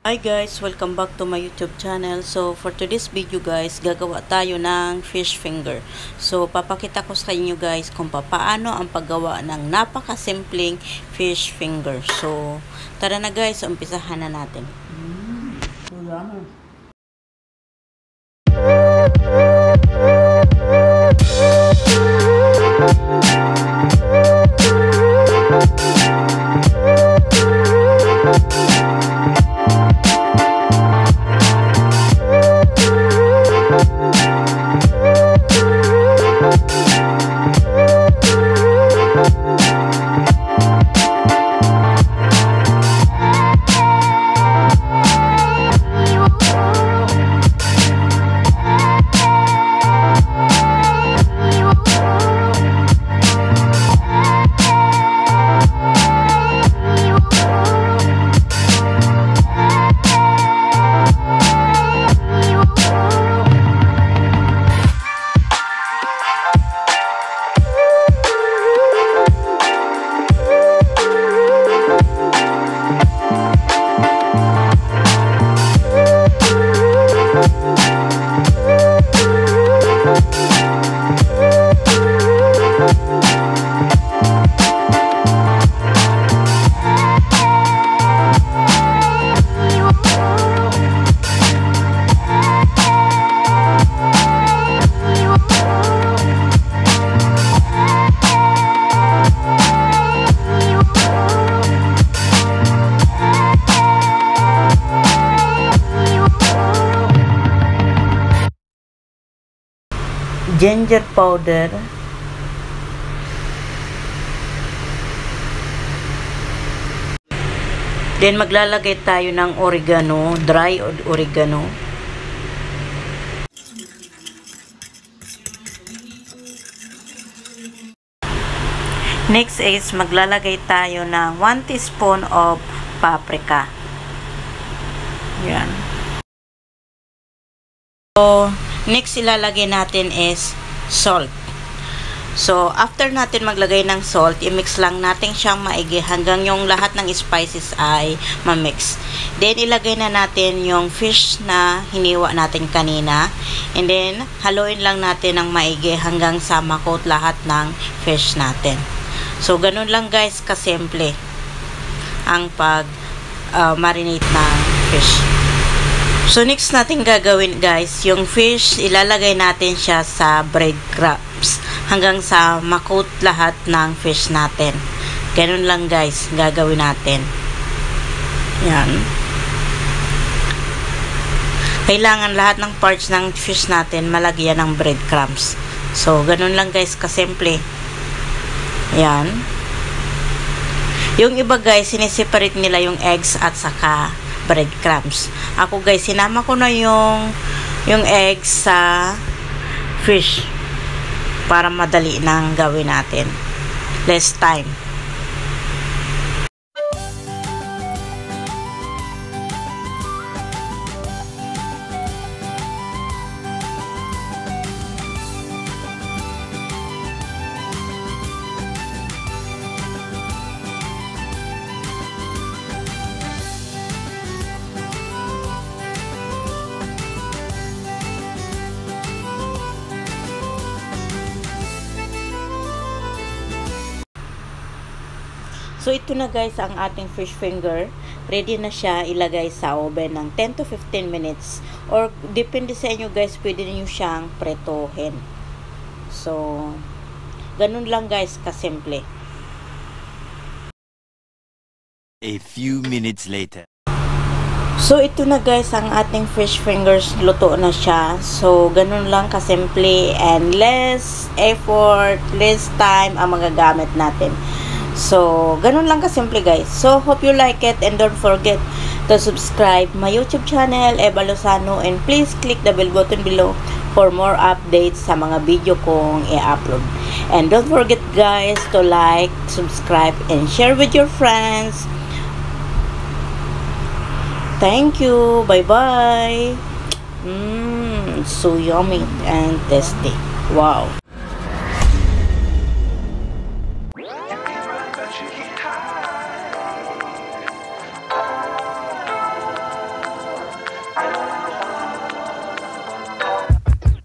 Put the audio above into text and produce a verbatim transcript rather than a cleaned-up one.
Hi guys, welcome back to my YouTube channel. So for today's video guys, gagawa tayo ng fish finger. So papakita ko sa inyo guys kung paano ang paggawa ng napakasimpleng fish finger. So tara na guys, umpisahan na natin. Mm, ginger powder, then maglalagay tayo ng oregano, dry oregano, next is maglalagay tayo ng one teaspoon of paprika. Yan. So next ilalagay natin is salt. So after natin maglagay ng salt, i-mix lang natin siyang maigi hanggang yung lahat ng spices ay ma-mix. Then ilagay na natin yung fish na hiniwa natin kanina. And then haluin lang natin ng maigi hanggang sa makot lahat ng fish natin. So ganun lang guys kasimple ang pag uh, marinate ng fish. So next natin gagawin guys, yung fish ilalagay natin siya sa breadcrumbs hanggang sa makot lahat ng fish natin. Ganun lang guys gagawin natin. Yan. Kailangan lahat ng parts ng fish natin malagyan ng breadcrumbs. So ganun lang guys kasimple. Yan. Yung iba guys siniseparate nila yung eggs at saka breadcrumbs. Ako guys, sinama ko na yung yung eggs sa fish para madali nang gawin natin. Less time. So ito na guys ang ating fish finger. Ready na siya ilagay sa oven ng ten to fifteen minutes. Or depende sa inyo guys, pwede niyo siyang pretohin. So ganun lang guys kasimple. A few minutes later. So ito na guys ang ating fish fingers, luto na siya. So ganun lang kasimple and less effort, less time ang magagamit natin. So, ganun lang kasimple guys. So, hope you like it and don't forget to subscribe my YouTube channel, Eva Lozano, and please click the bell button below for more updates sa mga video kong i-upload. And don't forget guys to like, subscribe, and share with your friends. Thank you. Bye-bye. Mmm, so yummy and tasty. Wow.